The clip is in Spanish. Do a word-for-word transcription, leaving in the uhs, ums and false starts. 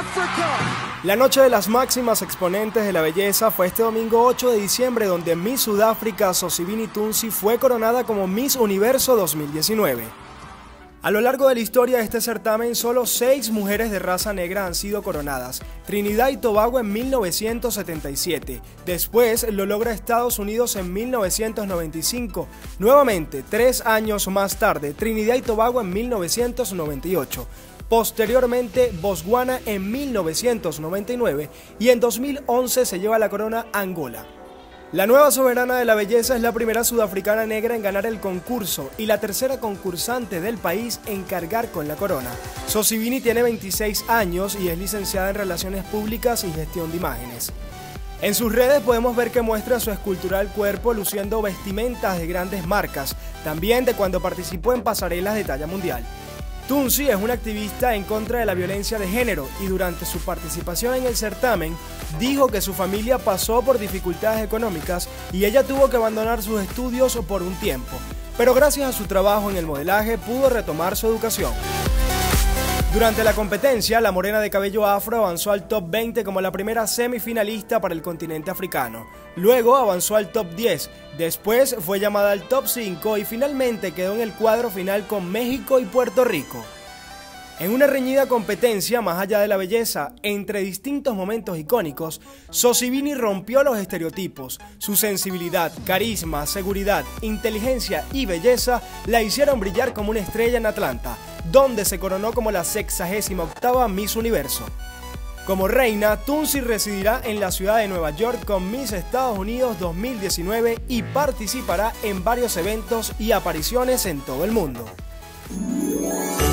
La noche de las máximas exponentes de la belleza fue este domingo ocho de diciembre, donde Miss Sudáfrica Sosibini Tunsi fue coronada como Miss Universo dos mil diecinueve. A lo largo de la historia de este certamen, solo seis mujeres de raza negra han sido coronadas. Trinidad y Tobago en mil novecientos setenta y siete. Después lo logra Estados Unidos en mil novecientos noventa y cinco. Nuevamente, tres años más tarde, Trinidad y Tobago en mil novecientos noventa y ocho. Posteriormente, Botswana en mil novecientos noventa y nueve y en dos mil once se lleva la corona Angola. La nueva soberana de la belleza es la primera sudafricana negra en ganar el concurso y la tercera concursante del país en cargar con la corona. Sosibini tiene veintiséis años y es licenciada en Relaciones Públicas y Gestión de Imágenes. En sus redes podemos ver que muestra su escultural cuerpo luciendo vestimentas de grandes marcas, también de cuando participó en pasarelas de talla mundial. Tunsi es una activista en contra de la violencia de género y durante su participación en el certamen dijo que su familia pasó por dificultades económicas y ella tuvo que abandonar sus estudios por un tiempo, pero gracias a su trabajo en el modelaje pudo retomar su educación. Durante la competencia, la morena de cabello afro avanzó al top veinte como la primera semifinalista para el continente africano. Luego avanzó al top diez, después fue llamada al top cinco y finalmente quedó en el cuadro final con México y Puerto Rico. En una reñida competencia más allá de la belleza, entre distintos momentos icónicos, Sosibini rompió los estereotipos. Su sensibilidad, carisma, seguridad, inteligencia y belleza la hicieron brillar como una estrella en Atlanta, donde se coronó como la sexagésima octava Miss Universo. Como reina, Tunsi residirá en la ciudad de Nueva York con Miss Estados Unidos dos mil diecinueve y participará en varios eventos y apariciones en todo el mundo.